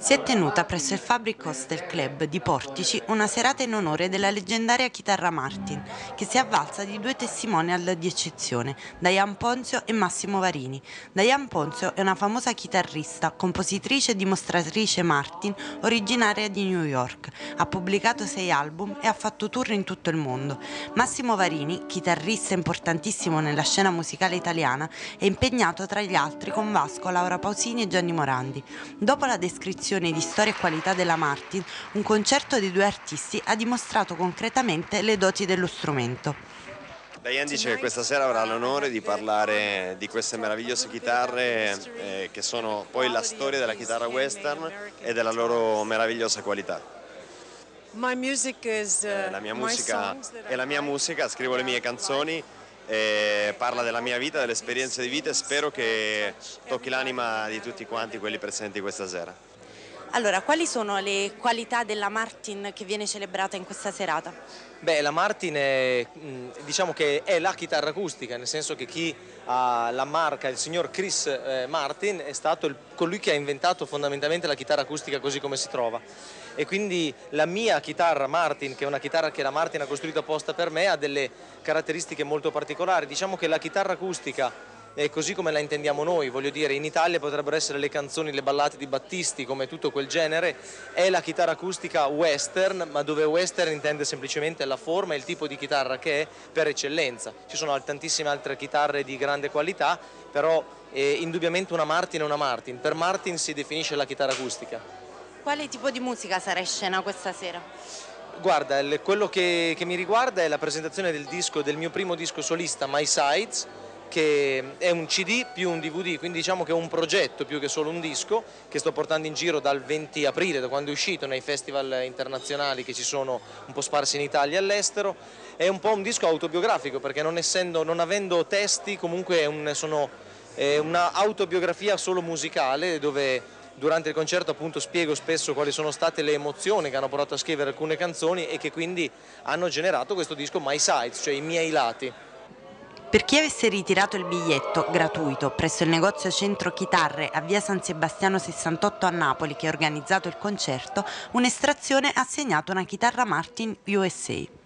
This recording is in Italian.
Si è tenuta presso il Fabric Hostel Club di Portici una serata in onore della leggendaria chitarra Martin, che si è avvalsa di due testimonial di eccezione, Diane Ponzio e Massimo Varini. Diane Ponzio è una famosa chitarrista, compositrice e dimostratrice Martin, originaria di New York. Ha pubblicato 6 album e ha fatto tour in tutto il mondo. Massimo Varini, chitarrista importantissimo nella scena musicale italiana, è impegnato tra gli altri con Vasco, Laura Pausini e Gianni Morandi. Dopo la descrizione di storia e qualità della Martin, un concerto dei due artisti ha dimostrato concretamente le doti dello strumento. Diane dice che questa sera avrà l'onore di parlare di queste meravigliose chitarre che sono poi la storia della chitarra western e della loro meravigliosa qualità. La mia musica è la mia musica, scrivo le mie canzoni, parla della mia vita, delle esperienze di vita e spero che tocchi l'anima di tutti quanti quelli presenti questa sera. Allora, quali sono le qualità della Martin che viene celebrata in questa serata? Beh, la Martin è, diciamo che è la chitarra acustica, nel senso che chi ha la marca, il signor Chris Martin, è stato colui che ha inventato fondamentalmente la chitarra acustica così come si trova. E quindi la mia chitarra Martin, che è una chitarra che la Martin ha costruito apposta per me, ha delle caratteristiche molto particolari. Diciamo che la chitarra acustica, così come la intendiamo noi, voglio dire, in Italia potrebbero essere le canzoni, le ballate di Battisti, come tutto quel genere, è la chitarra acustica western, ma dove western intende semplicemente la forma e il tipo di chitarra che è per eccellenza. Ci sono tantissime altre chitarre di grande qualità, però indubbiamente una Martin è una Martin. Per Martin si definisce la chitarra acustica. Quale tipo di musica sarà in scena questa sera? Guarda, quello che mi riguarda è la presentazione del mio primo disco solista, My Sides, che è un CD più un DVD, quindi diciamo che è un progetto più che solo un disco che sto portando in giro dal 20 aprile, da quando è uscito, nei festival internazionali che ci sono un po' sparsi in Italia e all'estero. È un po' un disco autobiografico perché non avendo testi comunque è una autobiografia solo musicale dove durante il concerto appunto spiego spesso quali sono state le emozioni che hanno portato a scrivere alcune canzoni e che quindi hanno generato questo disco My Sides, cioè i miei lati. Per chi avesse ritirato il biglietto gratuito presso il negozio Centro Chitarre a via San Sebastiano 68 a Napoli che ha organizzato il concerto, un'estrazione ha assegnato una chitarra Martin USA.